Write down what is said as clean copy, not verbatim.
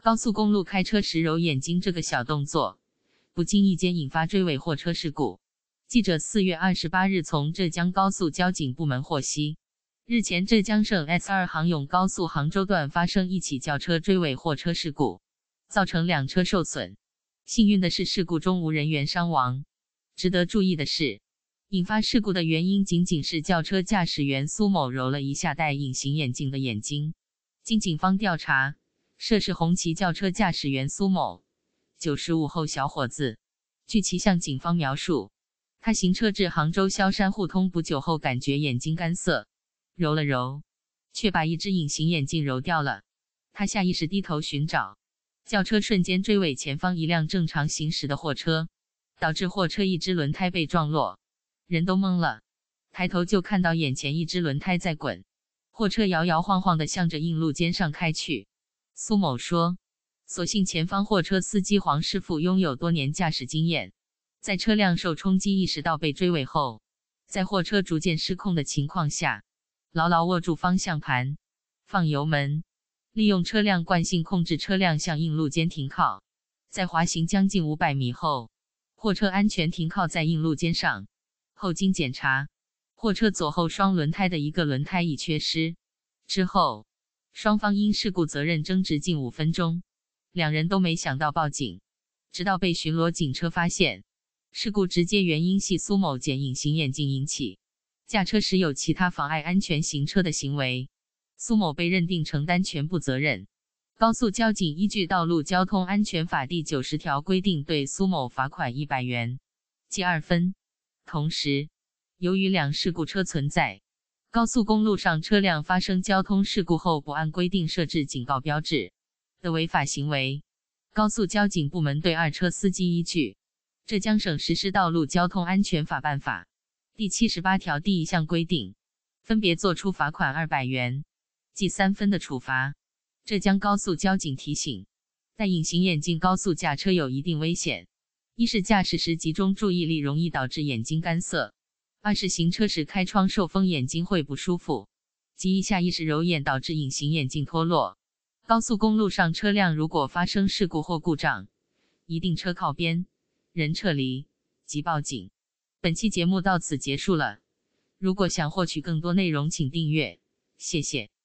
高速公路开车时揉眼睛这个小动作，不经意间引发追尾货车事故。记者4月28日从浙江高速交警部门获悉，日前浙江省 S2 杭甬高速杭州段发生一起轿车追尾货车事故，造成2车受损。幸运的是，事故中无人员伤亡。值得注意的是，引发事故的原因仅仅是轿车驾驶员苏某揉了一下戴隐形眼镜的眼睛。经警方调查，涉事红旗轿车驾驶员苏某，95后小伙子。据其向警方描述，他行车至杭州萧山互通不久后，感觉眼睛干涩，揉了揉，却把一只隐形眼镜揉掉了。他下意识低头寻找，轿车瞬间追尾前方一辆正常行驶的货车，导致货车一只轮胎被撞落，人都懵了。抬头就看到眼前一只轮胎在滚，货车摇摇晃晃地向着硬路肩上开去。苏某说，所幸前方货车司机黄师傅拥有多年驾驶经验，在车辆受冲击意识到被追尾后，在货车逐渐失控的情况下，牢牢握住方向盘，放油门，利用车辆惯性控制车辆向硬路肩停靠。在滑行将近500米后，货车安全停靠在硬路肩上。后经检查，货车左后双轮胎的一个轮胎已缺失。之后，双方因事故责任争执近5分钟，两人都没想到报警，直到被巡逻警车发现。事故直接原因系苏某捡隐形眼镜引起，驾车时有其他妨碍安全行车的行为，苏某被认定承担全部责任。高速交警依据《道路交通安全法》第90条规定，对苏某罚款100元，记2分。同时，由于两事故车存在高速公路上车辆发生交通事故后不按规定设置警告标志的违法行为，高速交警部门对2车司机依据浙江省实施道路交通安全法办法第78条第1项规定，分别作出罚款200元，记3分的处罚。浙江高速交警提醒，戴隐形眼镜高速驾车有一定危险：一是驾驶时集中注意力容易导致眼睛干涩；二是行车时开窗受风眼睛会不舒服，即下意识揉眼导致隐形眼镜脱落。高速公路上车辆如果发生事故或故障，一定车靠边，人撤离及报警。本期节目到此结束了，如果想获取更多内容请订阅，谢谢。